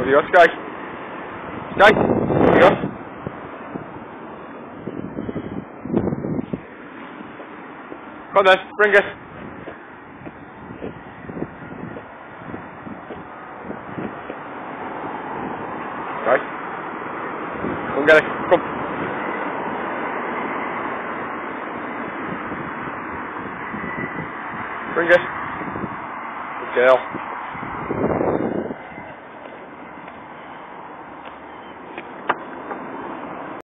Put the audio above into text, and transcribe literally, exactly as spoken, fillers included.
Have you got Sky? Sky? Have you got? Come on then, bring it. Sky? Come get it, come. Bring it. Good girl.